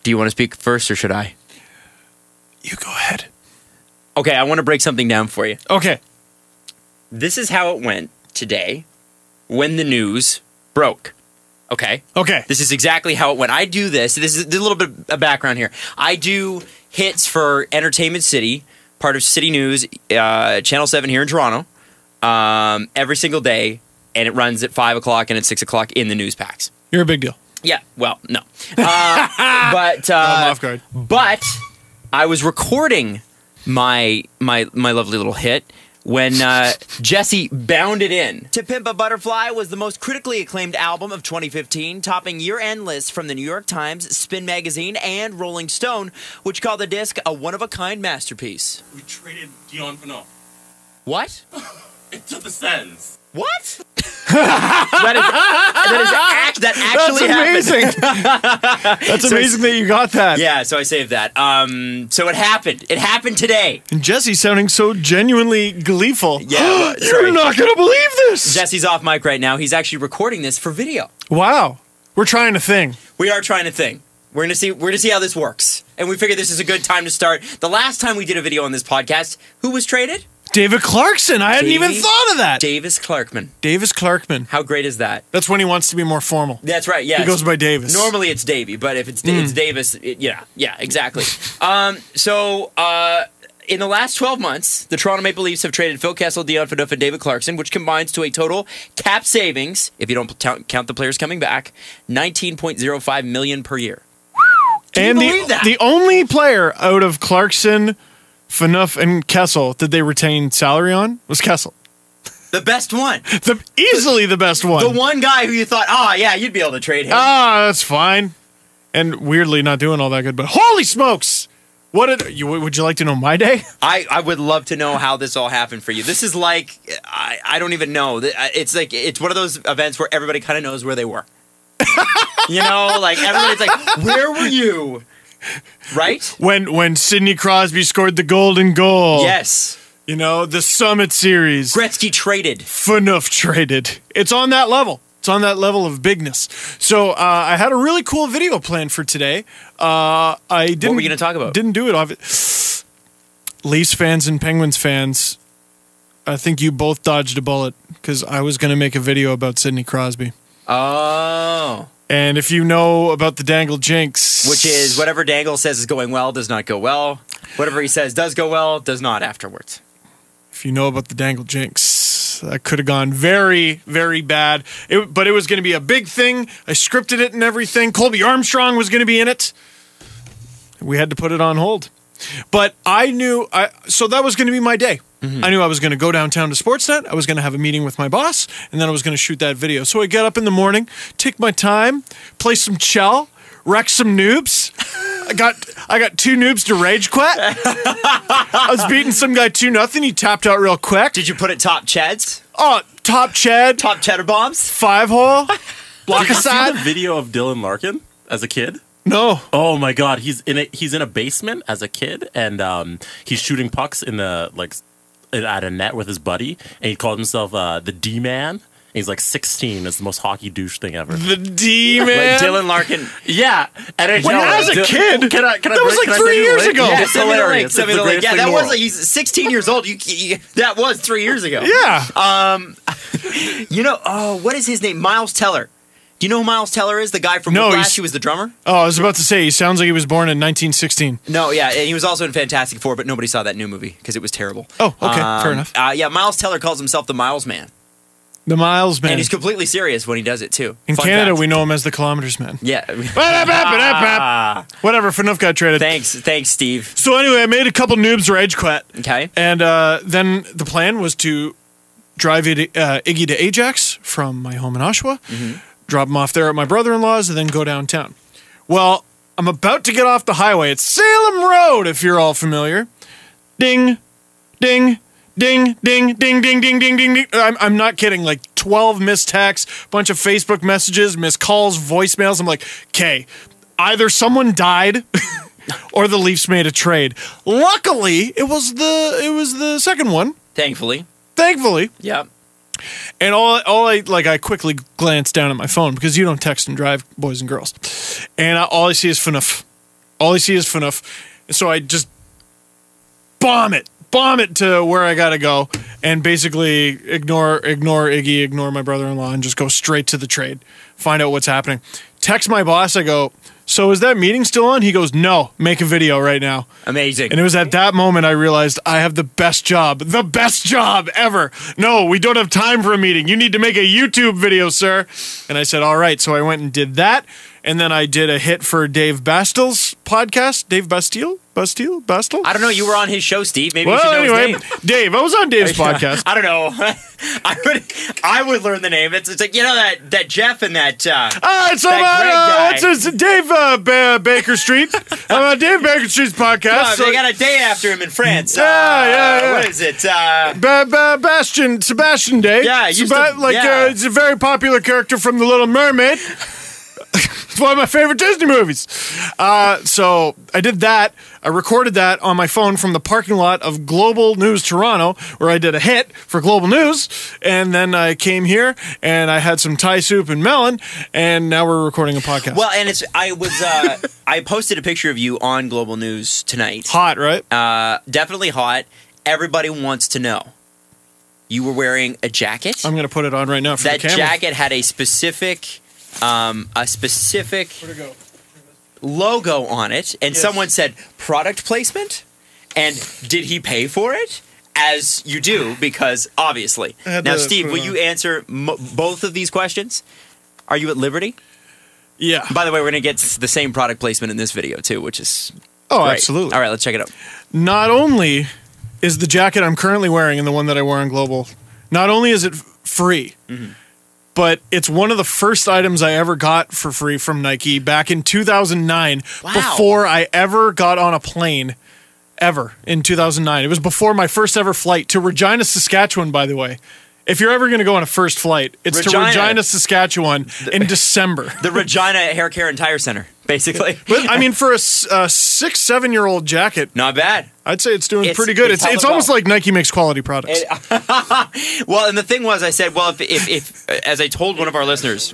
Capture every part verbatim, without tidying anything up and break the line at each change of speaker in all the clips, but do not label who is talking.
Do you want to speak first or should I?
You go ahead.
Okay, I want to break something down for you.
Okay.
This is how it went today when the news broke. Okay?
Okay.
This is exactly how it went. I do this. This is a little bit of background here. I do hits for Entertainment City, part of City News, uh, Channel seven here in Toronto, um, every single day, and it runs at five o'clock and at six o'clock in the news packs.
You're a big deal.
Yeah, well, no. Uh, but, uh,
I'm off guard.
But I was recording my my my lovely little hit when uh, Jesse bounded in. To Pimp a Butterfly was the most critically acclaimed album of twenty fifteen, topping year-end lists from the New York Times, Spin Magazine, and Rolling Stone, which called the disc a one-of-a-kind masterpiece.
We traded Dion Phaneuf.
What?
Into the Sens.
What? that is, that is act, that actually
That's amazing.
happened.
That's
So
amazing that you got that.
Yeah, so I saved that. Um, so it happened. It happened today.
And Jesse sounding so genuinely gleeful.
Yeah,
You're
sorry.
not going to believe this.
Jesse's off mic right now. He's actually recording this for video.
Wow. We're trying a thing.
We are trying a thing. We're gonna see. We're gonna see how this works, and we figured this is a good time to start. The last time we did a video on this podcast, who was traded?
David Clarkson. I hadn't
Davey
even thought of that.
Davis Clarkman.
Davis Clarkman.
How great is that?
That's when he wants to be more formal.
That's right. Yeah,
He goes by Davis.
Normally it's Davey, but if it's it's Davis, it, yeah, yeah, exactly. um, so. Uh, In the last twelve months, the Toronto Maple Leafs have traded Phil Kessel, Dion Phaneuf, and David Clarkson, which combines to a total cap savings, if you don't count, count the players coming back, nineteen point oh five million dollars per year. Can
and
you
the,
believe that?
the only player out of Clarkson, Phaneuf, and Kessel that they retained salary on was Kessel.
The best one.
The easily the best one.
The one guy who you thought, oh, yeah, you'd be able to trade him.
Ah, that's fine. And weirdly not doing all that good, but holy smokes! What did you? Would you like to know my day?
I, I would love to know how this all happened for you. This is like, I, I don't even know. It's like, it's one of those events where everybody kind of knows where they were. You know, like everybody's like, where were you? Right?
When when Sidney Crosby scored the golden goal.
Yes.
You know, the Summit Series.
Gretzky traded.
Phaneuf traded. It's on that level. It's on that level of bigness. So uh, I had a really cool video planned for today. Uh, I didn't.
What were you going to talk about?
Didn't do it. Off Leafs fans and Penguins fans, I think you both dodged a bullet because I was going to make a video about Sidney Crosby.
Oh.
And if you know about the Dangle jinx,
Which is whatever Dangle says is going well does not go well. Whatever he says does go well does not afterwards.
If you know about the Dangle jinx, that could have gone very, very bad. It, but it was going to be a big thing. I scripted it and everything. Colby Armstrong was going to be in it. We had to put it on hold. But I knew, I so that was going to be my day. Mm-hmm. I knew I was going to go downtown to Sportsnet. I was going to have a meeting with my boss, and then I was going to shoot that video. So I get up in the morning, take my time, play some chell, wreck some noobs. I got I got two noobs to rage quit. I was beating some guy two nothing. He tapped out real quick.
Did you put it top Chads?
Oh, top Chad,
Top cheddar bombs?
five hole, block
Did you see
aside.
the video of Dylan Larkin as a kid?
No.
Oh my God, he's in a he's in a basement as a kid, and um, he's shooting pucks in the like at a net with his buddy, and he called himself uh, the D Man. He's like sixteen. It's the most hockey douche thing ever.
The D man.
Like Dylan Larkin.
Yeah, and I
When
know,
I was a
Dy-
kid,
can I? Can I
that was
break-
like
can I
three
send you the
years
link?
ago.
Yeah,
Yeah,
it's
send me the link.
hilarious.
Send me
It's
the
the
link.
greatest
Yeah,
thing
that
in the
was
world.
like, he's sixteen years old. You, you, that was three years ago.
Yeah.
Um, you know, oh, what is his name? Miles Teller. Do you know who Miles Teller is? The guy from
No,
Whiplash?
he's-
He was the drummer?
Oh, I was about to say, he sounds like he was born in nineteen sixteen.
No, yeah, and he was also in Fantastic Four, but nobody saw that new movie because it was terrible.
Oh, okay,
Um,
fair enough.
Uh, yeah, Miles Teller calls himself the Miles Man,
The Miles Man.
and he's completely serious when he does it too.
In
Fun
Canada,
fact.
we know him as the Kilometers Man.
Yeah.
Whatever, Phaneuf got traded.
thanks, thanks, Steve.
So anyway, I made a couple noobs rage quit.
Okay.
And uh, then the plan was to drive it, uh, Iggy to Ajax from my home in Oshawa,
Mm-hmm.
drop him off there at my brother-in-law's, and then go downtown. Well, I'm about to get off the highway. It's Salem Road, if you're all familiar. Ding, ding, ding, ding, ding, ding, ding, ding, ding, ding. I'm, I'm not kidding. Like twelve missed texts, bunch of Facebook messages, missed calls, voicemails. I'm like, okay, either someone died or the Leafs made a trade. Luckily, it was the it was the second one.
Thankfully.
Thankfully.
Yeah.
And all, all I like, I quickly glanced down at my phone because you don't text and drive, boys and girls. And I, all I see is Phaneuf. All I see is Phaneuf. So I just bomb it. Bomb it to where I gotta go, and basically ignore ignore Iggy, ignore my brother-in-law, and just go straight to the trade. Find out what's happening. Text my boss. I go, so is that meeting still on? He goes, no, make a video right now.
Amazing.
And it was at that moment I realized I have the best job, the best job ever. No, we don't have time for a meeting. You need to make a YouTube video, sir. And I said, all right. So I went and did that. And then I did a hit for Dave Bastille's podcast. Dave Bastille? Bastille? Bastille?
I don't know. You were on his show, Steve. Maybe
well,
you should know
anyway,
his name.
Dave. I was on Dave's podcast.
I don't know. I would I would learn the name. It's, it's like, you know, that, that Jeff and that, uh,
uh, it's
that
about,
Greg
uh,
guy.
It's, it's Dave uh, ba Baker Street. I'm on Dave Baker Street's podcast.
Oh,
so
they got a day after him in France.
Yeah,
uh,
yeah, yeah.
What is it? Uh,
Ba ba Bastion, Sebastian Day.
Yeah, used
Seba
to-
like
yeah.
uh, it's a very popular character from The Little Mermaid. It's one of my favorite Disney movies. Uh, so I did that. I recorded that on my phone from the parking lot of Global News Toronto, where I did a hit for Global News. And then I came here and I had some Thai soup and melon, and now we're recording a podcast.
well, and it's I was uh, I posted a picture of you on Global News tonight.
Hot, right?
Uh, definitely hot. Everybody wants to know. You were wearing a jacket.
I'm going to put it on right now for
that
the camera.
jacket had a specific, um, a specific
Where'd it go?
logo on it, and
Yes.
someone said product placement. And did he pay for it? As you do, because obviously.
I had
Now,
to
Steve,
put it
will
on.
you answer mo both of these questions? Are you at liberty?
Yeah.
By the way, we're going to get the same product placement in this video, too, which is
Oh,
great.
absolutely.
All right, let's check it out.
Not only is the jacket I'm currently wearing and the one that I wore on Global, not only is it f- free,
Mm-hmm.
but it's one of the first items I ever got for free from Nike back in two thousand nine,
Wow.
before I ever got on a plane, ever, in two thousand nine. It was before my first ever flight to Regina, Saskatchewan, by the way. If you're ever going to go on a first flight, it's
Regina.
to Regina, Saskatchewan in December.
The Regina Hair Care and Tire Center, basically.
But, I mean, for a, s- a six, seven-year-old jacket,
Not bad.
I'd say it's doing
It's-
pretty good.
it's
It's, it's,
held up
almost
well.
like Nike makes quality products.
Well, and the thing was, I said, well, if, if, if as I told one of our listeners,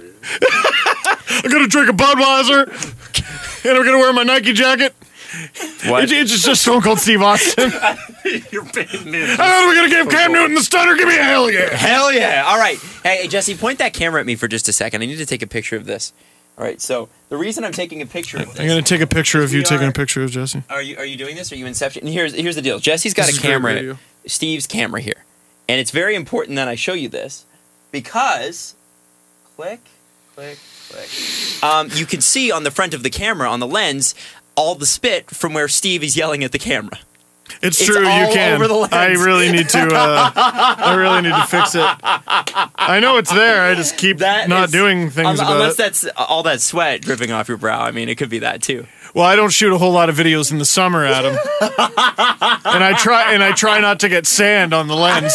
I'm going to drink a Budweiser, and I'm going to wear my Nike jacket.
what?
It- it's just Stone Cold Steve Austin.
You're paying me.
And then we're going to give Cam Newton the stunner. Give me a hell yeah.
Hell yeah. All right. Hey, Jesse, point that camera at me for just a second. I need to take a picture of this. All right, so the reason I'm taking a picture of this.
I'm going to take a picture of you
We
taking
are-
a picture of Jesse.
Are you are you doing this? Are you Inception? And here's here's the deal. Jesse's got
This
a
is great
camera,
video.
Steve's camera here, and it's very important that I show you this because, click, click, click. Um, you can see on the front of the camera on the lens all the spit from where Steve is yelling at the camera.
It's,
It's
true,
all
you can.
over the lens.
I really need to. Uh, I really need to fix it. I know it's there. I just keep
That
not
is-
doing things
un-
about
unless
it.
that's all that sweat dripping off your brow. I mean, it could be that too.
Well, I don't shoot a whole lot of videos in the summer, Adam, and I try and I try not to get sand on the lens.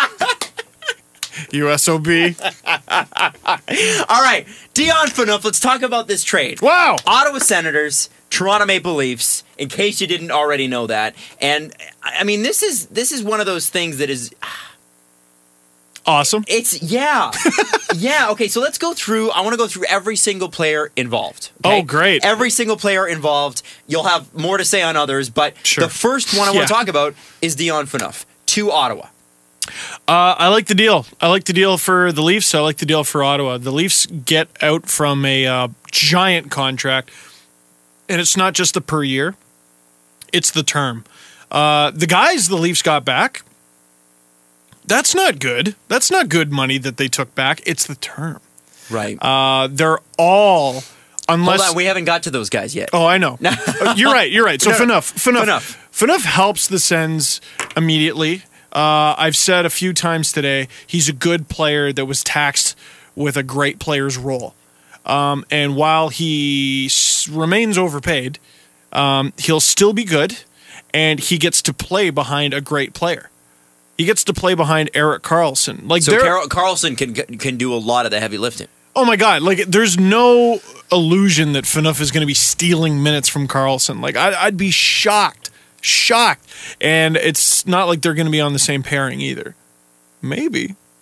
U S O B.
All right, Dion Phaneuf, let's talk about this trade.
Wow.
Ottawa Senators, Toronto Maple Leafs, in case you didn't already know that. And I I mean, this is this is one of those things that is
Awesome.
it's yeah. Yeah, okay, so let's go through I want to go through every single player involved. Okay?
Oh, great.
Every single player involved. You'll have more to say on others, but
Sure.
the first one I
Yeah.
want to talk about is Dion Phaneuf to Ottawa.
Uh, I like the deal. I like the deal for the Leafs. I like the deal for Ottawa. The Leafs get out from a uh, giant contract, and it's not just the per year; it's the term. Uh, the guys the Leafs got back, that's not good. That's not good money that they took back. It's the term.
Right.
Uh, they're all unless.
Hold on, we haven't got to those guys yet.
Oh, I know. Uh, you're right. You're right. So
No,
Phaneuf, Phaneuf,
Phaneuf.
Phaneuf helps the Sens immediately. Uh, I've said a few times today, he's a good player that was taxed with a great player's role. Um, and while he s- remains overpaid, um, he'll still be good, and he gets to play behind a great player. He gets to play behind Erik Karlsson. Like
So
they're-
Carl- Carlson can can do a lot of the heavy lifting.
Oh my God! Like, there's no illusion that Phaneuf is going to be stealing minutes from Karlsson. Like, I'd, I'd be shocked, shocked. And it's not like they're going to be on the same pairing either. Maybe.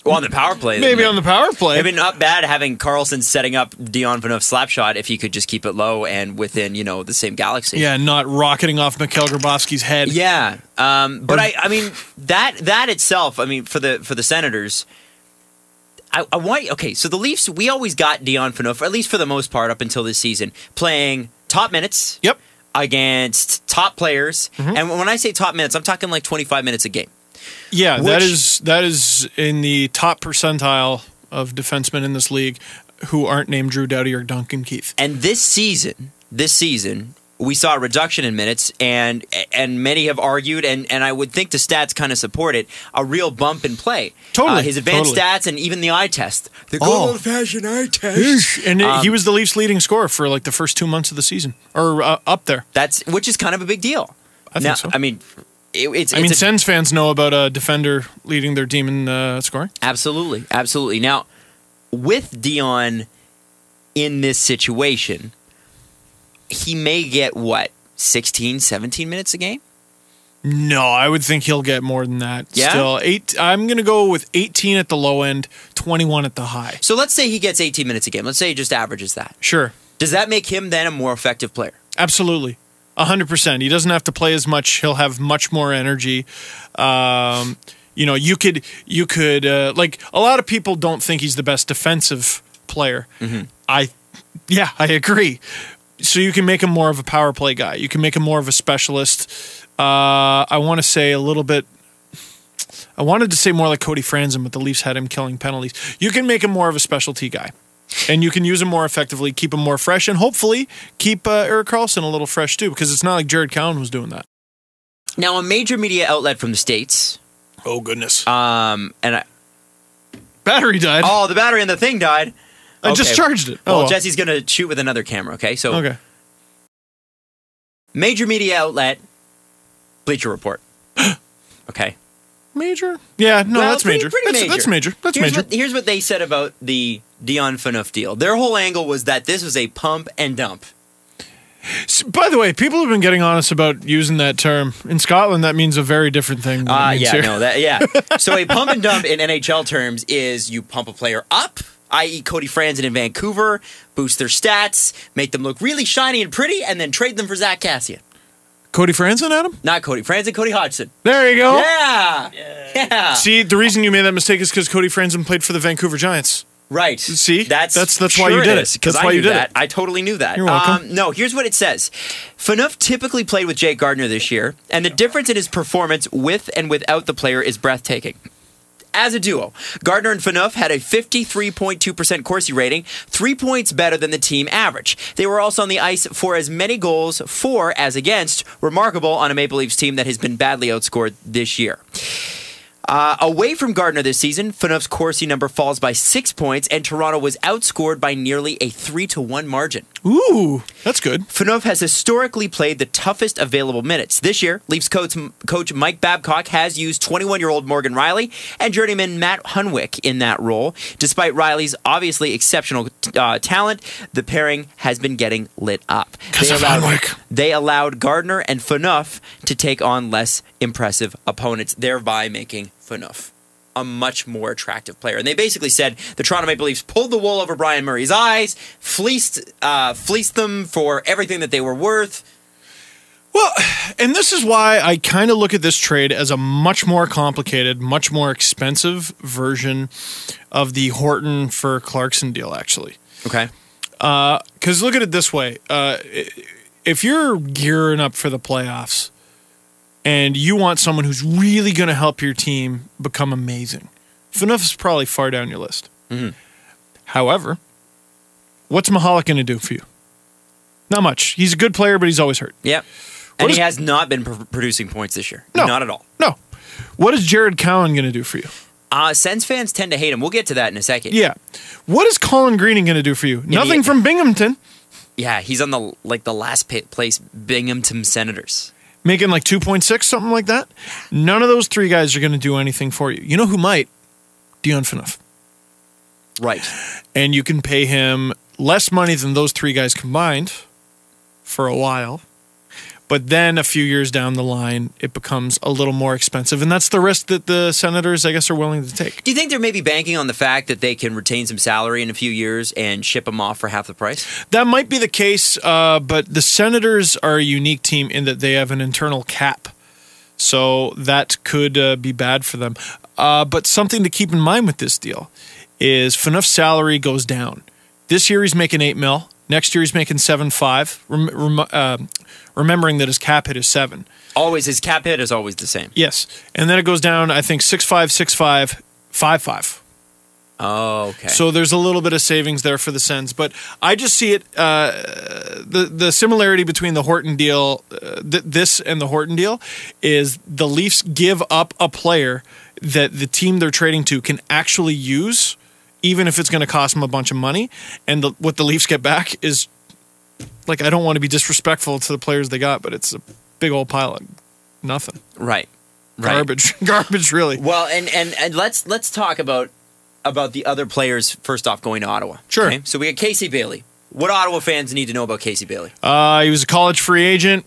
Well, on the power play.
Maybe on the power play.
Maybe not bad having Carlson setting up Dion Phaneuf slap shot if he could just keep it low and within, you know, the same galaxy.
Yeah, not rocketing off Mikhail Grabowski's head.
Yeah. Um, but I, I mean, that that itself, I mean, for the for the Senators, I, I want, okay, so the Leafs, we always got Dion Phaneuf, at least for the most part up until this season, playing top minutes.
Yep.
Against top players. Mm-hmm. And when I say top minutes, I'm talking like twenty-five minutes a game.
Yeah,
Which,
that is that is in the top percentile of defensemen in this league who aren't named Drew Doughty or Duncan Keith.
And this season, this season, we saw a reduction in minutes, and and many have argued, and, and I would think the stats kind of support it, a real bump in play.
Totally.
Uh, his advanced
totally.
stats and even the eye test. The good
Oh.
old-fashioned eye test.
And
Um,
he was the Leafs' leading scorer for like the first two months of the season, or uh, up there.
That's which is kind of a big deal.
I think
now,
so.
I mean, it, it's.
I mean,
it's a,
Sens fans know about a defender leading their team in uh, scoring.
Absolutely, absolutely. Now, with Dion in this situation, he may get what, sixteen, seventeen minutes a game?
No, I would think he'll get more than that.
Yeah?
Still, eight. I'm going to go with eighteen at the low end, twenty-one at the high.
So let's say he gets eighteen minutes a game. Let's say he just averages that.
Sure.
Does that make him then a more effective player?
Absolutely. one hundred percent. He doesn't have to play as much. He'll have much more energy. Um, you know, you could, you could, uh, like, a lot of people don't think he's the best defensive player. Mm-hmm. I, yeah, I agree. So you can make him more of a power play guy. You can make him more of a specialist. Uh, I want to say a little bit, I wanted to say more like Cody Franzen, but the Leafs had him killing penalties. You can make him more of a specialty guy. And you can use him more effectively, keep him more fresh, and hopefully keep uh, Erik Karlsson a little fresh too, because it's not like Jared Cowan was doing that.
Now, a major media outlet from the States.
Oh, goodness.
Um, and I,
Battery died.
oh, the battery in the thing died.
I
Okay.
just charged it.
Well,
Oh, well.
Jesse's going to shoot with another camera, okay? So,
Okay.
major media outlet, Bleacher Report. Okay.
Major? Yeah, no,
Well,
that's
pretty-
major.
pretty
that's,
major.
that's major. That's
here's
major.
What, here's what they said about the Dion Phaneuf deal. Their whole angle was that this was a pump and dump.
S- By the way, people have been getting on us about using that term. In Scotland, that means a very different thing. than
Uh,
it means
yeah,
here.
no, that yeah. So a pump and dump in N H L terms is you pump a player up, that is. Cody Franzen in Vancouver, boost their stats, make them look really shiny and pretty, and then trade them for Zach Kassian.
Cody Franzen, Adam?
Not Cody Franzen, Cody Hodgson.
There you go.
Yeah, yeah.
See, the reason you made that mistake is because Cody Franzen played for the Vancouver Giants.
Right.
See?
That's
That's- that's
sure
why you did it.
is, 'cause
That's
I
why
knew
you did
that.
it.
I totally knew that.
You're welcome.
Um, no, here's what it says. Phaneuf typically played with Jake Gardiner this year, and the difference in his performance with and without the player is breathtaking. As a duo, Gardiner and Phaneuf had a fifty-three point two percent Corsi rating, three points better than the team average. They were also on the ice for as many goals for as against, remarkable on a Maple Leafs team that has been badly outscored this year. Uh, away from Gardiner this season, Phaneuf's Corsi number falls by six points, and Toronto was outscored by nearly a three to one margin.
Ooh, that's good.
Phaneuf has historically played the toughest available minutes. This year, Leafs coach, coach Mike Babcock has used twenty-one-year-old Morgan Riley and journeyman Matt Hunwick in that role. Despite Riley's obviously exceptional uh, talent, the pairing has been getting lit up.
Because
They
of
allowed,
Hunwick.
they allowed Gardiner and Phaneuf to take on less impressive opponents, thereby making Phaneuf a much more attractive player. And they basically said the Toronto Maple Leafs pulled the wool over Brian Murray's eyes, fleeced, uh, fleeced them for everything that they were worth.
Well, and this is why I kind of look at this trade as a much more complicated, much more expensive version of the Horton for Clarkson deal, actually.
Okay.
Because look at it this way. Uh, if you're gearing up for the playoffs and you want someone who's really going to help your team become amazing, Phaneuf is probably far down your list.
Mm-hmm.
However, what's Mahalik going to do for you? Not much. He's a good player, but he's always hurt.
Yep. And
is-
he has not been pr- producing points this year.
No.
Not at all.
No. What is Jared Cowan going to do for you?
Uh, Sens fans tend to hate him. We'll get to that in a second.
Yeah. What is Colin Greening going to do for you? Nothing
he-
from Binghamton.
Yeah, he's on the like the last pa- place Binghamton Senators.
Making like two point six, something like that. None of those three guys are going to do anything for you. You know who might? Dion Phaneuf.
Right.
And you can pay him less money than those three guys combined for a while. But then a few years down the line, it becomes a little more expensive. And that's the risk that the Senators, I guess, are willing to take.
Do you think they're maybe banking on the fact that they can retain some salary in a few years and ship them off for half the price?
That might be the case, uh, but the Senators are a unique team in that they have an internal cap. So that could uh, be bad for them. Uh, but something to keep in mind with this deal is Phaneuf's salary goes down. This year he's making eight mil. Next year he's making seven five. Rem rem uh, remembering that his cap hit is seven.
Always his cap hit is always the same.
Yes, and then it goes down. I think six five, six five, five five.
Oh, okay.
So there's a little bit of savings there for the Sens, but I just see it. Uh, the the similarity between the Horton deal, uh, th this and the Horton deal, is the Leafs give up a player that the team they're trading to can actually use, even if it's going to cost them a bunch of money. And the, what the Leafs get back is, like, I don't want to be disrespectful to the players they got, but it's a big old pile of nothing.
Right. Right.
Garbage. Garbage, really.
Well, and, and, and let's let's talk about about the other players first off going to Ottawa.
Sure.
Okay? So we got Casey Bailey. What Ottawa fans need to know about Casey Bailey?
Uh, he was a college free agent.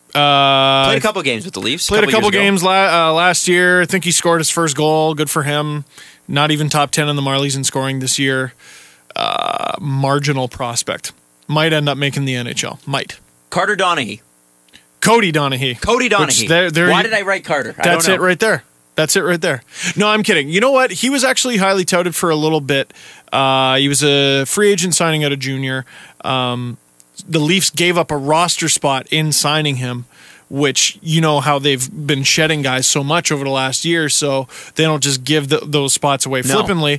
Uh,
Played a couple games with the Leafs.
Played a couple
years
games la uh, last year. I think he scored his first goal. Good for him. Not even top ten in the Marlies in scoring this year. Uh, marginal prospect. Might end up making the N H L. Might.
Carter Donaghy.
Cody Donaghy.
Cody Donaghy.
They're, they're,
Why did I write Carter? I
that's
don't know.
it right there. That's it right there. No, I'm kidding. You know what? He was actually highly touted for a little bit. Uh, he was a free agent signing out of junior. Um, the Leafs gave up a roster spot in signing him, which, you know how they've been shedding guys so much over the last year, so they don't just give the, those spots away
No.
flippantly.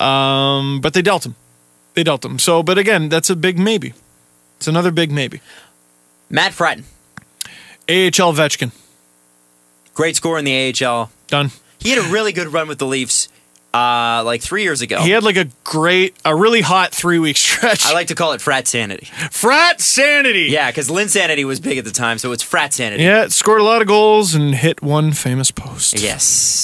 Um, but they dealt him. They dealt him. So, but again, that's a big maybe. It's another big maybe.
Matt Fratton.
A H L Vetchkin.
Great scorer in the A H L.
Done.
He had a really good run with the Leafs uh, like three years ago.
He had like a great, a really hot three-week stretch.
I like to call it Frat Sanity.
Frat Sanity!
Yeah, because Lynn Sanity was big at the time, so it's Frat Sanity.
Yeah, scored a lot of goals and hit one famous post.
Yes.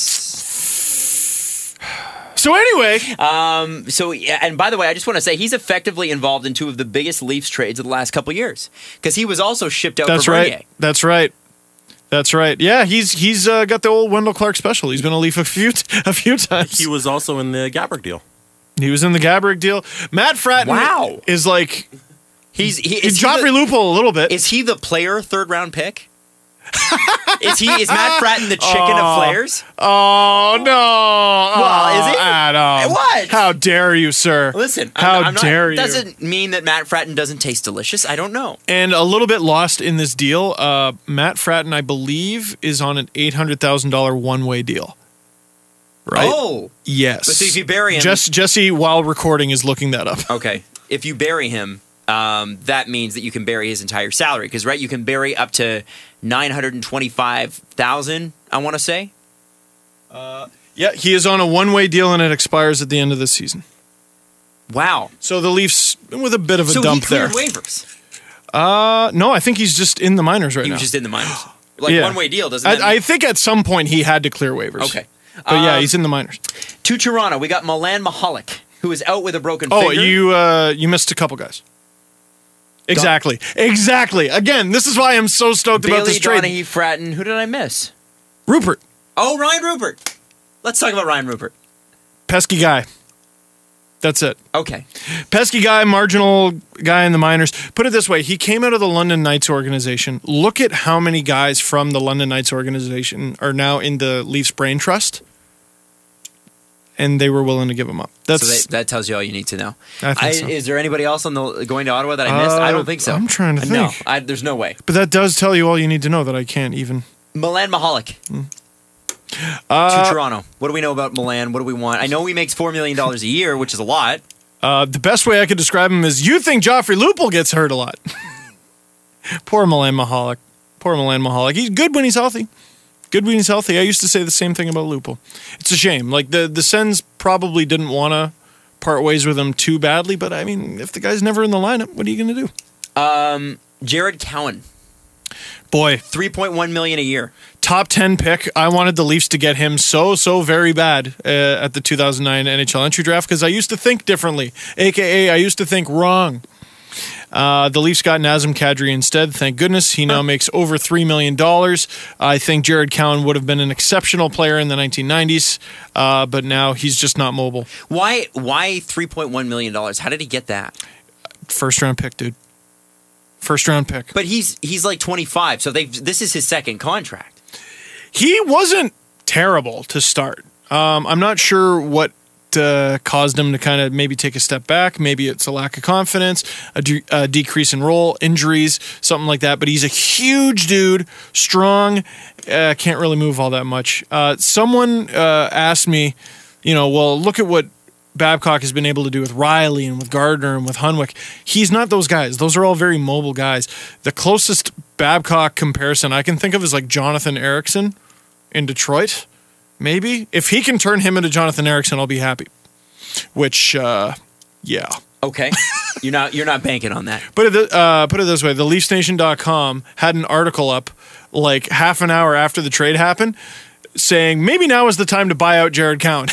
So anyway,
Um, so, yeah, and by the way, I just want to say he's effectively involved in two of the biggest Leafs trades of the last couple of years because he was also shipped out
that's
for
right.
Bernier.
That's right. That's right. Yeah, he's he's uh, got the old Wendell Clark special. He's been a Leaf a few a few times.
He was also in the Gabrick deal.
He was in the Gabrick deal. Matt Fratton
Wow.
is like
He's he,
he's
is, he
Joffrey
the,
Lupul a little bit.
is he the player third round pick? is he is Matt Fratton the chicken
Oh.
of players?
Oh no!
Well, is he?
Oh, Adam.
What?
How dare you, sir?
Listen,
how
I'm, I'm not,
dare you?
Doesn't mean that Matt Fratton doesn't taste delicious. I don't know.
And a little bit lost in this deal. Uh, Matt Fratton, I believe, is on an eight hundred thousand dollar one way deal. Right?
Oh,
Yes.
but so if you bury him,
Jess, Jesse, while recording, is looking that up.
okay. If you bury him, um, that means that you can bury his entire salary. Because right, you can bury up to nine hundred and twenty-five thousand. I want to say.
Yeah, he is on a one way deal and it expires at the end of the season.
Wow.
So the Leafs with a bit of a
So
dump
he cleared
there.
waivers.
Uh, no, I think he's just in the minors right
He
now.
was just in the minors. Like
Yeah.
one way deal doesn't. that
I, I
mean-
think at some point he had to clear waivers.
okay.
But yeah,
Um,
he's in the minors.
To Toronto, we got Milan Mahalik, who is out with a broken
Oh,
finger.
you uh, you missed a couple guys. Exactly. Exactly. Again, this is why I'm so stoked
Bailey,
about this trade.
Donaghy, Fratton. Who did I miss?
Rupert,
Oh, Ryan Rupert. Let's talk about Ryan Rupert.
pesky guy. That's it.
Okay.
Pesky guy, marginal guy in the minors. Put it this way, he came out of the London Knights organization. Look at how many guys from the London Knights organization are now in the Leafs Brain Trust. And they were willing to give him up. That's
So that, that tells you all you need to know.
I think so.
Is there anybody else on the going to Ottawa that I missed?
Uh,
I don't think so.
I'm trying to
No,
think.
I, there's no way.
But that does tell you all you need to know that I can't even.
Milan Mahalik.
Uh,
to Toronto. What do we know about Milan? What do we want? I know he makes four million dollars a year, which is a lot.
Uh, the best way I could describe him is you think Joffrey Lupul gets hurt a lot. Poor Milan Mahalik. Poor Milan Mahalik. He's good when he's healthy. Good when he's healthy. I used to say the same thing about Lupul. It's a shame. Like the the Sens probably didn't want to part ways with him too badly, but I mean, if the guy's never in the lineup, what are you going to do?
Um, Jared Cowan,
Boy,
three point one million dollars a year.
top ten pick. I wanted the Leafs to get him so, so very bad uh, at the two thousand nine N H L entry draft because I used to think differently, a k a I used to think wrong. Uh, the Leafs got Nazem Kadri instead. Thank goodness. He now makes over three million dollars. I think Jared Cowan would have been an exceptional player in the nineteen nineties, uh, but now he's just not mobile.
Why Why three point one million dollars? How did he get that?
First round pick, dude. First round pick.
But he's he's like twenty-five, so they this is his second contract.
He wasn't terrible to start. Um, I'm not sure what uh, caused him to kind of maybe take a step back. Maybe it's a lack of confidence, a, de a decrease in role, injuries, something like that. But he's a huge dude, strong, uh, can't really move all that much. Uh, someone uh, asked me, you know, well, look at what Babcock has been able to do with Riley and with Gardner and with Hunwick. He's not those guys. Those are all very mobile guys. The closest Babcock comparison I can think of is like Jonathan Ericsson in Detroit. Maybe. If he can turn him into Jonathan Ericsson, I'll be happy. Which, uh, yeah.
Okay. You're not you're not banking on that.
Put it, uh, put it this way. The Leafs Nation dot com had an article up like half an hour after the trade happened saying maybe now is the time to buy out Jared Cowan.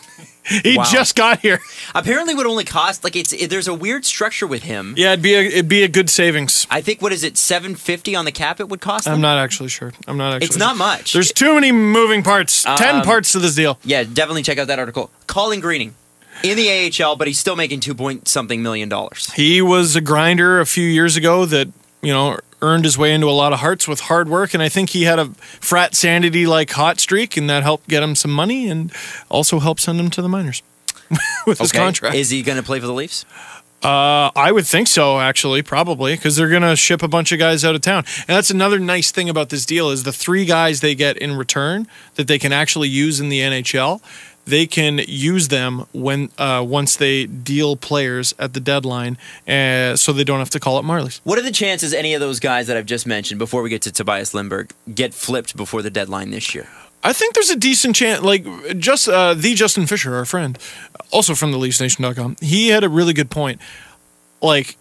He wow. just got here.
Apparently, would only cost like it's. It, there's a weird structure with him.
Yeah, it'd be a it'd be a good savings.
I think what is it, seven fifty on the cap? It would cost. Them?
I'm not actually sure. I'm not actually.
It's not
sure.
much.
There's too many moving parts. Um, Ten parts to this deal.
Yeah, definitely check out that article. Colin Greening in the A H L, but he's still making two point something million dollars.
He was a grinder a few years ago that you know earned his way into a lot of hearts with hard work, and I think he had a frat sanity like hot streak, and that helped get him some money, and also helped send him to the minors. With his
okay.
contract.
Is he going to play for the Leafs?
Uh, I would think so, actually, probably, because they're going to ship a bunch of guys out of town. And that's another nice thing about this deal is the three guys they get in return that they can actually use in the N H L, they can use them when uh, once they deal players at the deadline, uh, so they don't have to call it Marlies.
What are the chances any of those guys that I've just mentioned, before we get to Tobias Lindbergh, get flipped before the deadline this year?
I think there's a decent chance, like just uh, the Justin Fisher, our friend, also from the Leafs Nation dot com, he had a really good point. Like,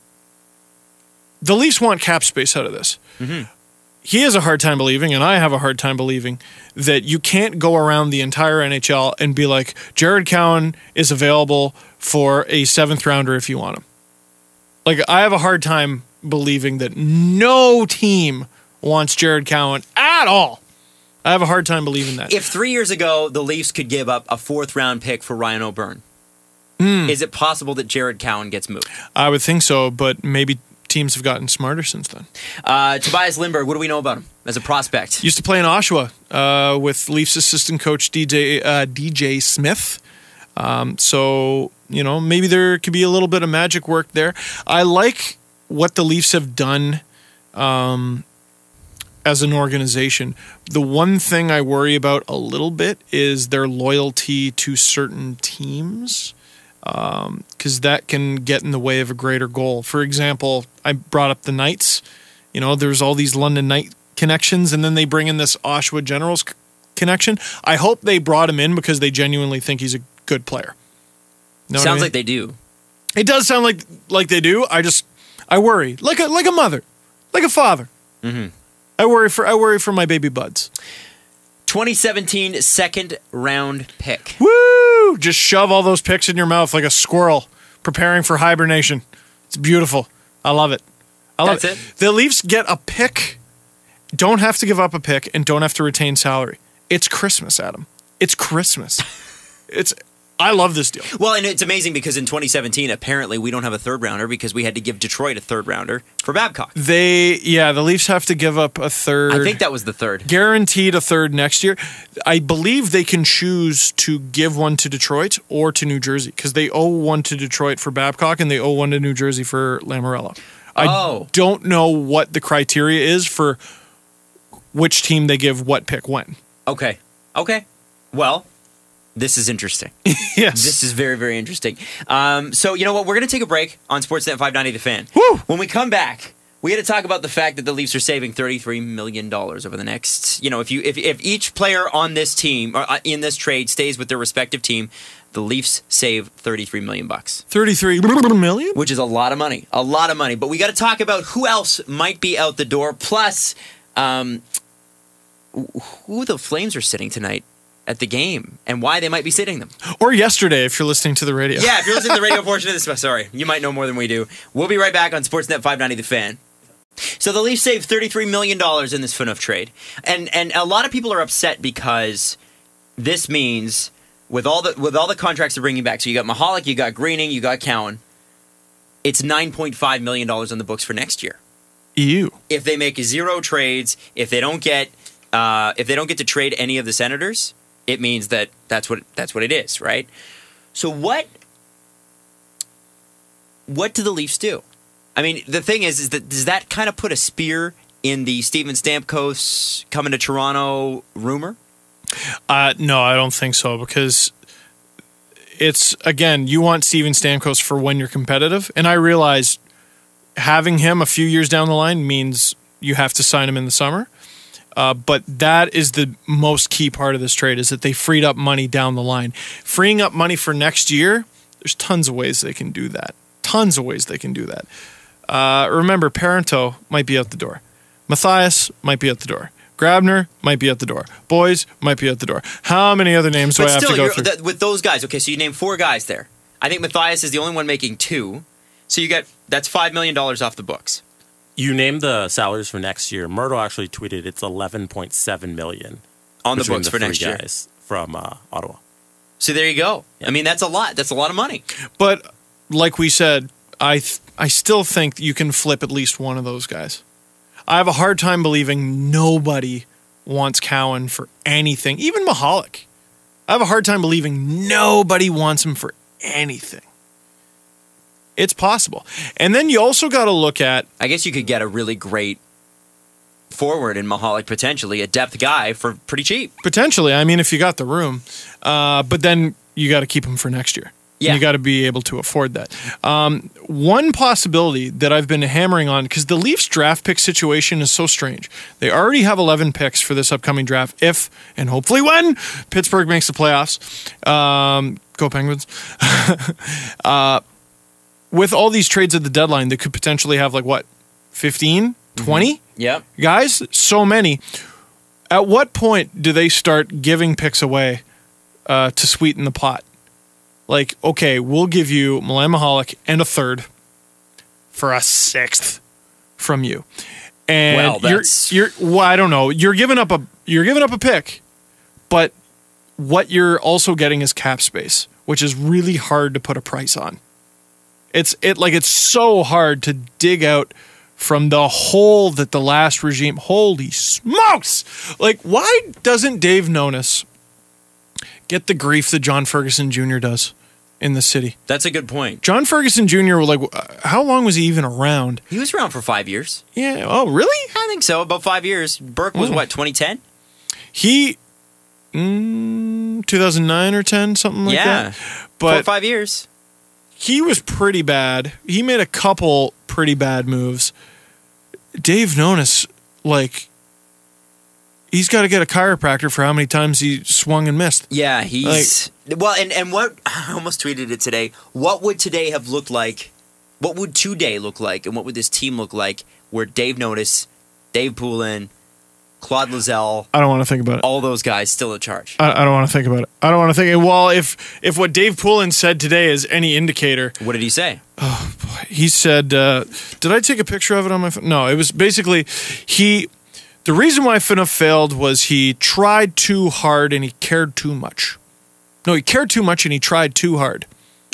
the Leafs want cap space out of this. Mm-hmm. He has a hard time believing, and I have a hard time believing, that you can't go around the entire N H L and be like, Jared Cowan is available for a seventh rounder if you want him. Like, I have a hard time believing that no team wants Jared Cowan at all. I have a hard time believing that.
If three years ago the Leafs could give up a fourth round pick for Ryan O'Byrne, mm. is it possible that Jared Cowan gets moved?
I would think so, but maybe teams have gotten smarter since then.
Uh, Tobias Lindbergh, what do we know about him as a prospect?
Used to play in Oshawa uh, with Leafs assistant coach D J uh, D J Smith. Um, so, you know, maybe there could be a little bit of magic work there. I like what the Leafs have done um, as an organization. The one thing I worry about a little bit is their loyalty to certain teams, because um, that can get in the way of a greater goal. For example, I brought up the Knights. You know, there's all these London Knight connections, and then they bring in this Oshawa Generals connection. I hope they brought him in because they genuinely think he's a good player. Know
Sounds
what I mean?
like they do.
It does sound like like they do. I just I worry, like a like a mother, like a father. Mm-hmm. I worry for I worry for my baby buds.
twenty seventeen second round pick.
Woo! Just shove all those picks in your mouth like a squirrel preparing for hibernation. It's beautiful. I love it. I love
That's
it.
it.
The Leafs get a pick, don't have to give up a pick, and don't have to retain salary. It's Christmas, Adam. It's Christmas. It's I love this deal.
Well, and it's amazing because in twenty seventeen, apparently we don't have a third rounder because we had to give Detroit a third rounder for Babcock.
They, yeah, the Leafs have to give up a third.
I think that was the third.
Guaranteed a third next year. I believe they can choose to give one to Detroit or to New Jersey because they owe one to Detroit for Babcock and they owe one to New Jersey for Lamoriello. I
oh. don't
know what the criteria is for which team they give what pick when.
Okay. Okay. Well, this is interesting.
Yes.
This is very, very interesting. Um, so, you know what? We're going to take a break on Sportsnet five ninety The Fan.
Woo!
When we come back, we got to talk about the fact that the Leafs are saving thirty-three million dollars over the next, you know, if you if, if each player on this team, or in this trade, stays with their respective team, the Leafs save thirty-three million bucks.
thirty-three million?
Which is a lot of money. A lot of money. But we got to talk about who else might be out the door, plus um, who the Flames are sitting tonight at the game and why they might be sitting them.
Or yesterday, if you're listening to the radio.
Yeah, if you're listening to the radio portion of this, sorry, you might know more than we do. We'll be right back on Sportsnet five ninety The Fan. So the Leafs saved thirty-three million dollars in this Phaneuf trade. And and a lot of people are upset because this means with all the with all the contracts they're bringing back, so you got Mahalik, you got Greening, you got Cowan, it's nine point five million dollars on the books for next year.
Ew.
If they make zero trades, if they don't get uh, if they don't get to trade any of the Senators, it means that that's what that's what it is, right? So what what do the Leafs do? I mean, the thing is, is that does that kind of put a spear in the Steven Stamkos coming to Toronto rumor?
Uh, no, I don't think so, because it's, again, you want Steven Stamkos for when you're competitive, and I realize having him a few years down the line means you have to sign him in the summer. Uh, but that is the most key part of this trade, is that they freed up money down the line. Freeing up money for next year, there's tons of ways they can do that. Tons of ways they can do that. Uh, remember, Parento might be out the door. Matthias might be out the door. Grabner might be out the door. Boys might be out the door. How many other names do
but
I have
still,
to go
you're,
through?
Th- with those guys, okay, so you name four guys there. I think Matthias is the only one making two. So you get, that's five million dollars off the books.
You named the salaries for next year. Murdo actually tweeted it's eleven point seven million
on the books
the
for
three
next year
guys from uh, Ottawa.
So there you go.
Yeah.
I mean, that's a lot. That's a lot of money.
But like we said, I th- I still think you can flip at least one of those guys. I have a hard time believing nobody wants Cowan for anything, even Mahalik. I have a hard time believing nobody wants him for anything. It's possible. And then you also got to look at...
I guess you could get a really great forward in Mahalik, potentially, a depth guy for pretty cheap.
Potentially. I mean, if you got the room. Uh, but then you got to keep him for next year.
Yeah.
You got to be able to afford that. Um, one possibility that I've been hammering on, because the Leafs draft pick situation is so strange. They already have eleven picks for this upcoming draft. If, and hopefully when, Pittsburgh makes the playoffs. Um, go Penguins. uh, with all these trades at the deadline, they could potentially have like, what, fifteen, twenty
Mm-hmm. Yep.
guys? So many. At what point do they start giving picks away uh, to sweeten the pot? Like, okay, we'll give you Milan Mahalik and a third for a sixth from you, and
Well, that's-
you're you're well, I don't know. You're giving up a you're giving up a pick, but what you're also getting is cap space, which is really hard to put a price on. It's it like it's so hard to dig out from the hole that the last regime. Holy smokes! Like, why doesn't Dave Nonis get the grief that John Ferguson Junior does in the city?
That's a good point.
John Ferguson Junior, like, how long was he even around?
He was around for five years.
Yeah. Oh, really?
I think so, about five years. Burke was,
Mm.
what, twenty ten?
He, mm, two thousand nine or ten, something like
Yeah.
that.
Four or
But
five years.
he was pretty bad. He made a couple pretty bad moves. Dave Nonis, like, he's got to get a chiropractor for how many times he swung and missed.
Yeah, he's... well, and, and what... I almost tweeted it today. What would today have looked like? What would today look like? And what would this team look like where Dave Notis, Dave Poulin, Claude Lozelle,
I don't want to think about it.
all those guys still in charge?
I, I don't want to think about it. I don't want to think. Well, if if what Dave Poulin said today is any indicator,
What did he say?
he said, uh, did I take a picture of it on my phone? No, it was basically he. The reason why Phaneuf failed was he tried too hard and he cared too much. No, he cared too much and he tried too hard.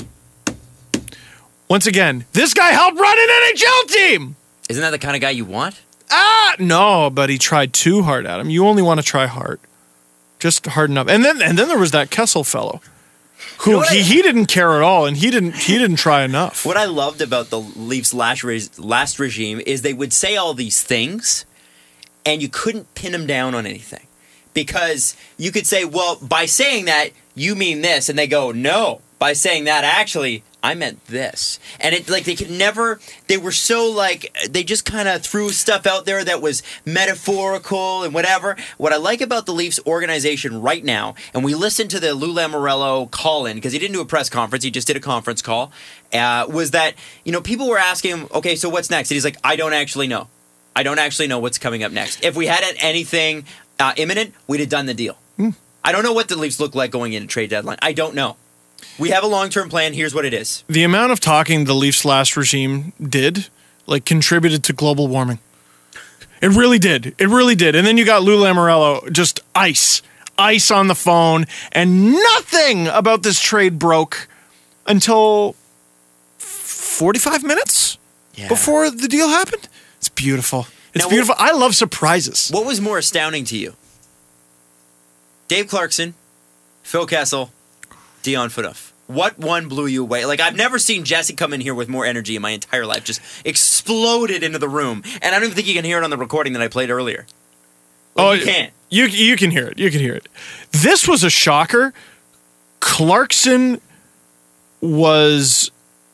Once again, this guy helped run an N H L team.
Isn't that the kind of guy you want?
Ah, no, but he tried too hard at him. You only want to try hard, just hard enough. And then, and then there was that Kessel fellow, who
You know what
he,
I-
he didn't care at all, and he didn't he didn't try enough.
What I loved about the Leafs' last, re- last regime is they would say all these things, and you couldn't pin them down on anything. Because you could say, well, by saying that, you mean this. And they go, no, by saying that, actually, I meant this. And it like they could never, they were so like, they just kind of threw stuff out there that was metaphorical and whatever. What I like about the Leafs organization right now, and we listened to the Lou Lamoriello call-in, because he didn't do a press conference, he just did a conference call, uh, was that, you know, people were asking him, okay, so what's next? And he's like, I don't actually know. I don't actually know what's coming up next. If we had anything uh, imminent, we'd have done the deal.
Mm.
I don't know what the Leafs look like going into trade deadline. I don't know. We have a long-term plan. Here's what it is.
The amount of talking the Leafs last regime did, like, contributed to global warming. It really did. It really did. And then you got Lou Lamoriello, just ice. Ice on the phone. And nothing about this trade broke until forty-five minutes
Yeah.
before the deal happened. It's beautiful. It's
Now,
beautiful. I love surprises.
What was more astounding to you? Dave Clarkson, Phil Kessel, Dion Phaneuf. What one blew you away? Like, I've never seen Jesse come in here with more energy in my entire life. Just exploded into the room. And I don't even think you can hear it on the recording that I played earlier. Like,
oh,
you can't.
You, you can hear it. You can hear it. This was a shocker. Clarkson was...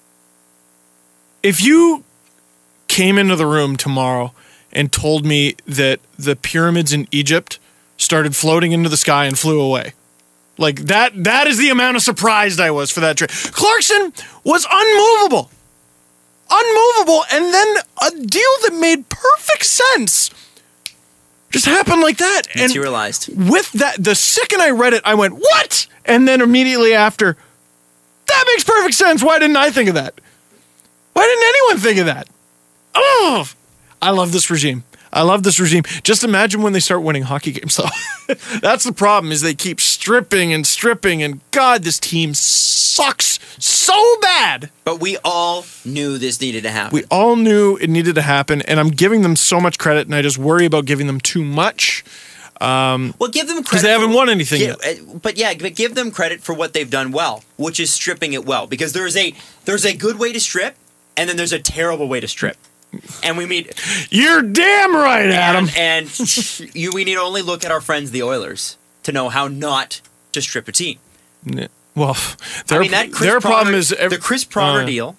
If you came into the room tomorrow and told me that the pyramids in Egypt started floating into the sky and flew away, like that, that is the amount of surprised I was for that trade. Clarkson was unmovable. Unmovable. And then a deal that made perfect sense just happened like that.
Materialized.
And with that, the second I read it, I went, what? And then immediately after, that makes perfect sense. Why didn't I think of that? Why didn't anyone think of that? Oh, I love this regime. I love this regime. Just imagine when they start winning hockey games, though. That's the problem, is they keep stripping and stripping, and God, this team sucks so bad.
But we all knew this needed to happen.
We all knew it needed to happen, and I'm giving them so much credit, and I just worry about giving them too much. Um,
well, give them credit
because they haven't
for,
won anything
give,
yet.
But yeah, but give them credit for what they've done well, which is stripping it well. Because there's a there's a good way to strip, and then there's a terrible way to strip. And we mean,
you're damn right, Adam.
And, and you, we need to only look at our friends, the Oilers, to know how not to strip a team.
Well, their,
I mean, that Chris
their
Pronger,
problem is every,
the Chris Pronger
uh,
deal.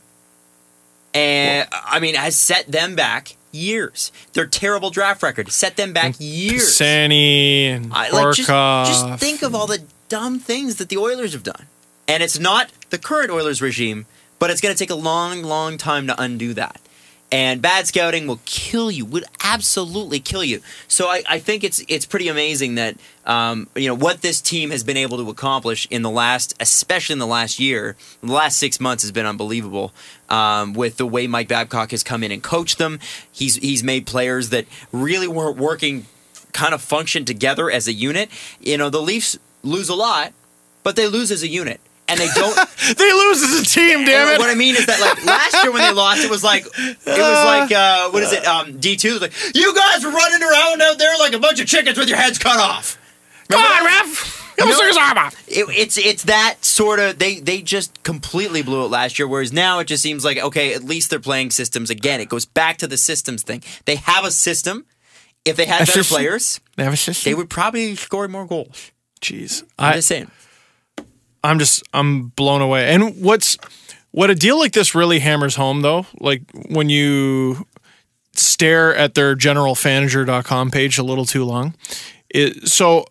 And well, I mean, has set them back years. Their terrible draft record set them back years.
Sani and
I, like, just,
Barkov.
just think of all the dumb things that the Oilers have done. And it's not the current Oilers regime, but it's going to take a long, long time to undo that. And bad scouting will kill you, would absolutely kill you. So I, I think it's it's pretty amazing that um, you know what this team has been able to accomplish in the last, especially in the last year, the last six months has been unbelievable. Um, with the way Mike Babcock has come in and coached them, he's he's made players that really weren't working, kind of function together as a unit. You know, the Leafs lose a lot, but they lose as a unit. And they don't.
They lose as a team, damn it.
What I mean is that, like, last year when they lost, it was like, it was like, uh, what is it, um, D two? It was like, you guys were running around out there like a bunch of chickens with your heads cut off. Remember
Come on,
that?
ref. Give us his arm off.
It, it's it's that sort of, they they just completely blew it last year, whereas now it just seems like, okay, at least they're playing systems again. It goes back to the systems thing. They have a system. If they had
A
better
system?
players,
They have a system.
they would probably score more goals.
Jeez,
I'm
I,
just saying.
I'm just I'm blown away. And what's what a deal like this really hammers home, though, like when you stare at their general fanager dot com page a little too long. It, so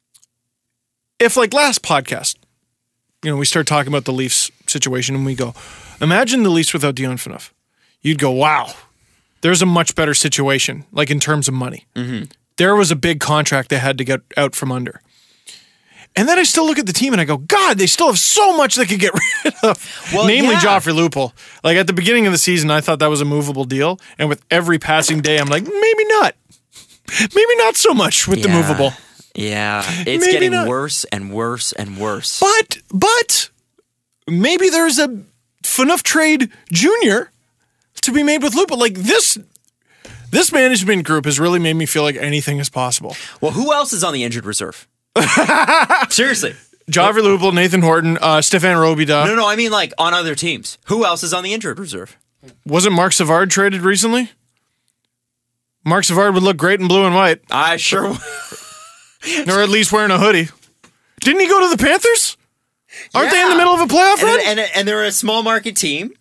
if, like, last podcast, you know, we start talking about the Leafs situation and we go, imagine the Leafs without Dion Phaneuf. You'd go, wow, there's a much better situation, like in terms of money.
Mm-hmm.
There was a big contract they had to get out from under. And then I still look at the team and I go, God, they still have so much they could get rid of.
Well,
Namely,
yeah.
Joffrey Lupul. Like, at the beginning of the season, I thought that was a movable deal. And with every passing day, I'm like, maybe not. Maybe not so much with the
Yeah.
movable.
Yeah, it's
Maybe
getting
not.
worse and worse and worse.
But, but, maybe there's a Phaneuf trade junior to be made with Lupul. Like, this, this management group has really made me feel like anything is possible.
Well, who else is on the injured reserve? Seriously.
Joffrey Lupul, Nathan Horton, uh, Stefan Robida.
No, no, I mean, like, on other teams. Who else is on the injured reserve?
Wasn't Mark Savard traded recently? Mark Savard would look great in blue and white.
I sure would.
Or at least wearing a hoodie. Didn't he go to the Panthers? Aren't they in the
Yeah.
middle of a playoff
And,
run?
and, and they're a small market team.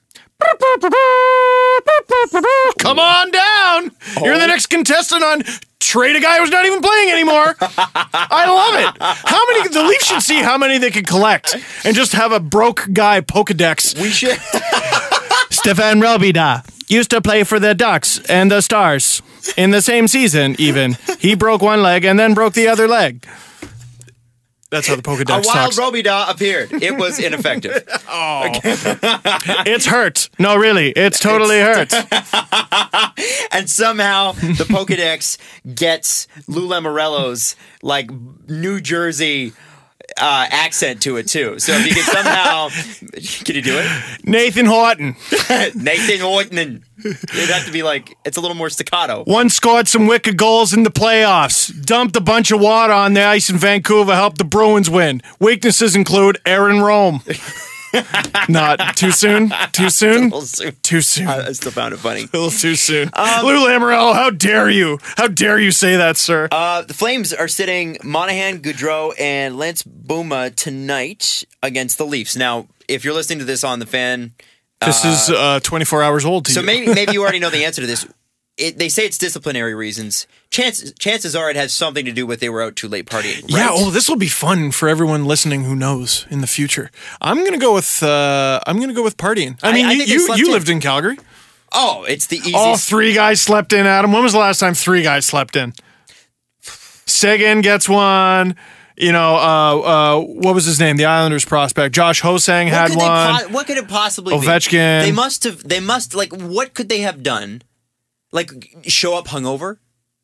Come on down. You're the next contestant on Trade a Guy Who's Not Even Playing Anymore. I love it. How many? The Leafs should see how many they can collect and just have a broke guy Pokedex.
We should.
Stefan Robida used to play for the Ducks and the Stars in the same season, even. He broke one leg and then broke the other leg. That's how the Pokedex
A wild
talks.
Robida appeared. It was ineffective.
Oh. It's hurt. No, really. It's totally hurt.
And somehow the Pokedex gets Lou Lamoriello's like New Jersey uh, accent to it too. So if you can somehow, can you do it?
Nathan Horton.
Nathan Horton. It'd have to be like, it's a little more staccato.
One scored some wicked goals in the playoffs. Dumped a bunch of water on the ice in Vancouver. Helped the Bruins win. Weaknesses include Aaron Rome. Not too soon. Too soon.
A little soon.
Too soon.
I I still found it funny.
A little too soon.
Um,
Lou Lamoriello, how dare you? How dare you say that, sir?
Uh, the Flames are sitting Monahan, Goudreau, and Lance Bouma tonight against the Leafs. Now, if you're listening to this on the Fan,
this uh, is uh, twenty-four hours old to
so
you.
maybe maybe you already know the answer to this. It, they say it's disciplinary reasons. Chances chances are it has something to do with they were out too late partying. Right?
Yeah, oh, this will be fun for everyone listening who knows in the future. I'm gonna go with uh, I'm gonna go with partying. I,
I-
mean,
I
you
think they
you,
slept
you
in.
lived in Calgary.
Oh, it's the easiest.
All three guys slept in, Adam. When was the last time three guys slept in? Seguin gets one. You know, uh, uh, what was his name? The Islanders prospect. Josh Hosang
What
had
could they
one.
po- what could it possibly
Ovechkin.
be? They must have. They must like. What could they have done? Like show up hungover?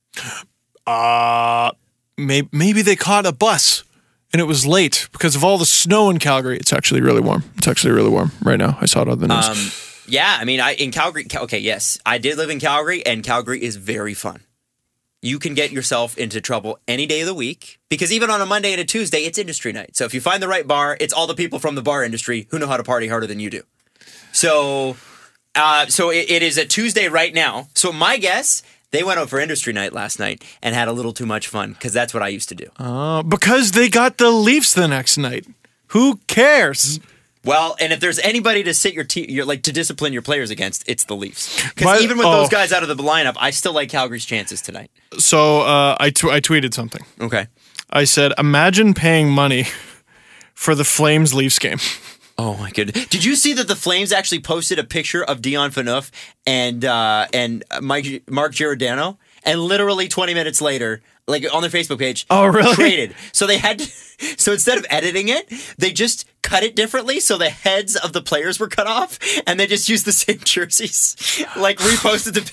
Uh, maybe, maybe they caught a bus and it was late because of all the snow in Calgary. It's actually really warm. It's actually really warm right now. I saw it on the news.
Um, yeah, I mean, I in Calgary. Cal- Okay, yes, I did live in Calgary, and Calgary is very fun. You can get yourself into trouble any day of the week because even on a Monday and a Tuesday, it's industry night. So if you find the right bar, it's all the people from the bar industry who know how to party harder than you do. So, uh, so it, it is a Tuesday right now. So my guess, they went out for industry night last night and had a little too much fun because that's what I used to do.
Uh, because they got the Leafs the next night. Who cares?
Well, and if there's anybody to sit your team, your like to discipline your players against, it's the Leafs.
But-
Because even with
oh.
those guys out of the lineup, I still like Calgary's chances tonight.
So uh, I, tw- I tweeted something.
Okay.
I said, imagine paying money for the Flames Leafs game.
Oh my goodness! Did you see that the Flames actually posted a picture of Dion Phaneuf and uh, and Mike Mark Giordano, and literally twenty minutes later, like on their Facebook page,
Oh, really?
traded. So they had, to, so instead of editing it, they just cut it differently. So the heads of the players were cut off, and they just used the same jerseys, like reposted the.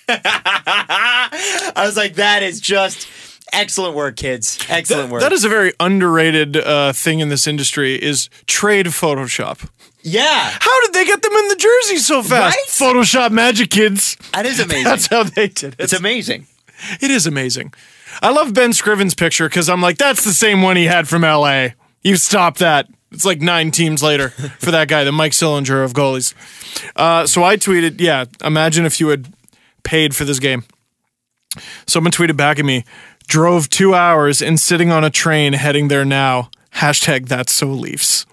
I was like, that is just. Excellent work, kids. Excellent
That-
work.
That is a very underrated uh, thing in this industry is trade Photoshop.
yeah,
How did they get them in the jersey so fast?
Right?
Photoshop magic, kids.
that is amazing.
That's how they did it.
It's amazing.
It is amazing. I love Ben Scriven's picture because I'm like, that's the same one he had from L A. You stop that. It's like nine teams later for that guy, the Mike Sillinger of goalies. Uh, so I tweeted, yeah, imagine if you had paid for this game. Someone tweeted back at me, drove two hours and sitting on a train heading there now. Hashtag that's so Leafs.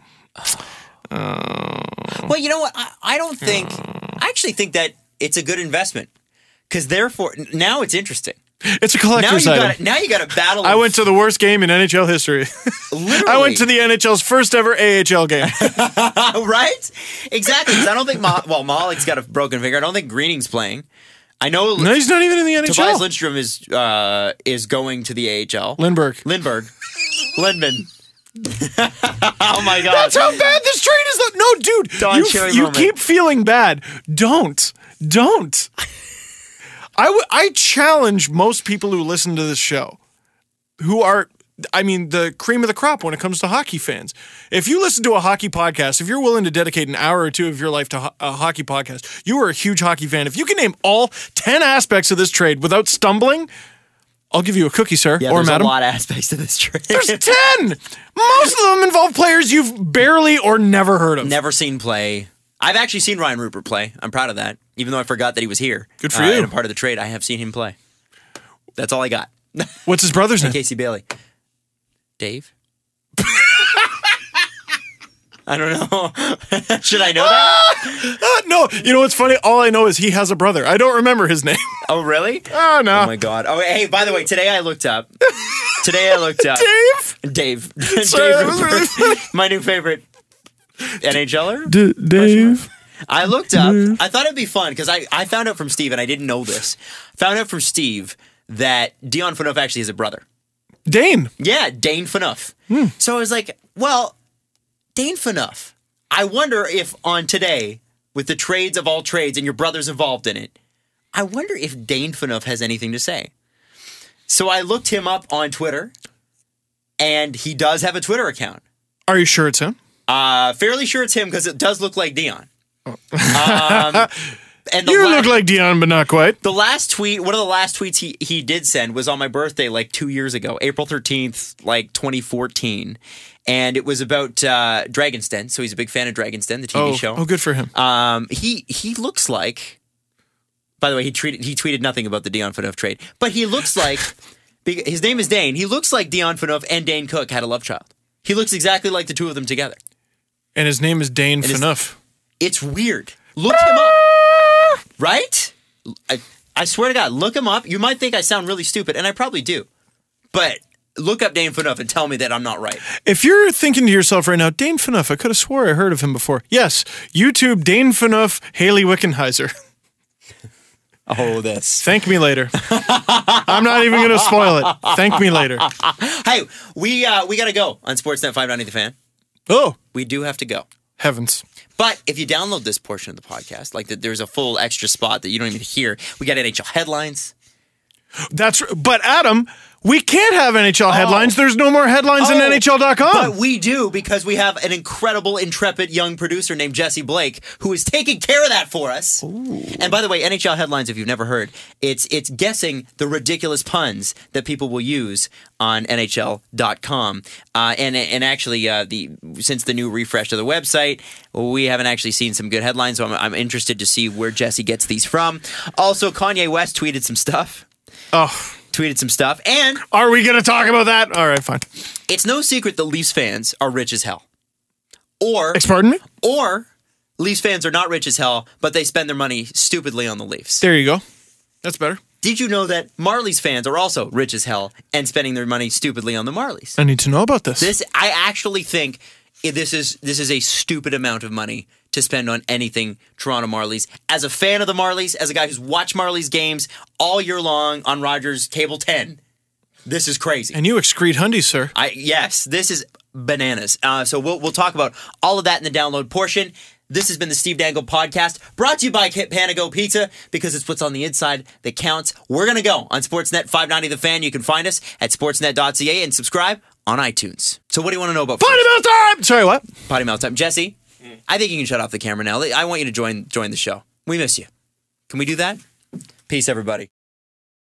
Well, you know what? I, I don't think. I actually think that it's a good investment because therefore now it's interesting.
It's a
Now you
collector's item.
got now you got a battle.
I
of-
went to the worst game in N H L history.
literally,
I went to the N H L's first ever A H L game.
right. Exactly. 'Cause I don't think. Ma- well, Malik's got a broken finger. I don't think Greening's playing. I know.
No, he's not even in the N H L.
Tobias Lindstrom is uh, is going to the A H L.
Lindbergh.
Lindbergh. Lindman. Oh my God.
That's how bad this trade is. Though. No, dude,
Don
you,
Cherry
you
moment.
keep feeling bad. Don't. Don't. I, w- I challenge most people who listen to this show, who are, I mean, the cream of the crop when it comes to hockey fans. If you listen to a hockey podcast, if you're willing to dedicate an hour or two of your life to ho- a hockey podcast, you are a huge hockey fan. If you can name all ten aspects of this trade without stumbling, I'll give you a cookie, sir,
Yeah,
or
there's
madam.
a lot of aspects to this trade.
There's ten! Most of them involve players you've barely or never heard of.
Never seen play. I've actually seen Ryan Rupert play. I'm proud of that. Even though I forgot that he was here.
Good for
uh,
you.
And a part of the trade, I have seen him play. That's all I got.
What's his brother's name?
Casey Bailey. Dave? I don't know. Should I know that?
Uh, no, you know what's funny? All I know is he has a brother. I don't remember his name.
Oh, really?
Oh, no.
Oh, my God. Oh, hey, by the way, today I looked up. Today I looked up.
Dave?
Dave.
Sorry, that
Dave
was really
Rupert. My new favorite N H L er.
D- Dave?
I looked up. I thought it'd be fun because I, I found out from Steve, and I didn't know this. Found out from Steve that Dion Phaneuf actually has a brother.
Dane.
Yeah, Dane Phaneuf.
Hmm.
So I was like, well, Dane Phaneuf. I wonder if on today, with the trades of all trades and your brother's involved in it, I wonder if Dane Phaneuf has anything to say. So I looked him up on Twitter, and he does have a Twitter account.
Are you sure it's him?
Uh, fairly sure it's him because it does look like Dion. um, and the
You
la-
look like Dion, but not quite.
The last tweet, one of the last tweets he, he did send was on my birthday like two years ago, April thirteenth, like twenty fourteen. And it was about uh, Dragon's Den. So he's a big fan of Dragon's Den, the T V
Oh,
show.
oh, good for him.
Um, he he looks like, by the way, he tweeted, he tweeted nothing about the Dion Phaneuf trade, but he looks like, his name is Dane. He looks like Dion Phaneuf and Dane Cook had a love child. He looks exactly like the two of them together.
And his name is Dane
it's-
Phaneuf.
It's weird. Look him up. Right? I, I swear to God, look him up. You might think I sound really stupid, and I probably do. But look up Dane Phaneuf and tell me that I'm not right.
If you're thinking to yourself right now, Dane Phaneuf, I could have swore I heard of him before. Yes, YouTube Dane Phaneuf, Haley Wickenheiser.
Oh, this.
Thank me later. I'm not even going to spoil it. Thank me later.
Hey, we uh, we got to go on Sportsnet five ninety The Fan.
Oh,
We do have to go.
heavens.
But if you download this portion of the podcast, like the, there's a full extra spot that you don't even hear. We got N H L headlines.
That's but Adam, we can't have N H L headlines. There's no more headlines in
Oh,
N H L dot com.
But we do because we have an incredible, intrepid young producer named Jesse Blake who is taking care of that for us. Ooh. And by the way, N H L headlines, if you've never heard, it's it's guessing the ridiculous puns that people will use on N H L dot com. Uh, and and actually, uh, the since the new refresh of the website, we haven't actually seen some good headlines. So I'm, I'm interested to see where Jesse gets these from. Also, Kanye West tweeted some stuff.
Oh,
tweeted some stuff. And
are we going to talk about that? All right, fine.
it's no secret that Leafs fans are rich as hell. Or,
Pardon me?
or Leafs fans are not rich as hell, but they spend their money stupidly on the Leafs.
There you go. That's better.
Did you know that Marlies fans are also rich as hell and spending their money stupidly on the Marlies?
I need to know about this.
This, I actually think this is this is a stupid amount of money to spend on anything Toronto Marlies. As a fan of the Marlies, as a guy who's watched Marlies games all year long on Rogers Cable ten, this is crazy.
And you excrete hundies, sir.
I yes, this is bananas. Uh, so we'll we'll talk about all of that in the download portion. This has been the Steve Dangle Podcast, brought to you by Kit Panago Pizza, because it's what's on the inside that counts. We're going to go on Sportsnet five ninety The Fan. You can find us at sportsnet dot c a and subscribe on iTunes. So what do you want to know about
Potty mouth time! Sorry, what?
Potty mouth time? Jesse, I think you can shut off the camera now. I want you to join join the show. We miss you. Can we do that? Peace, everybody.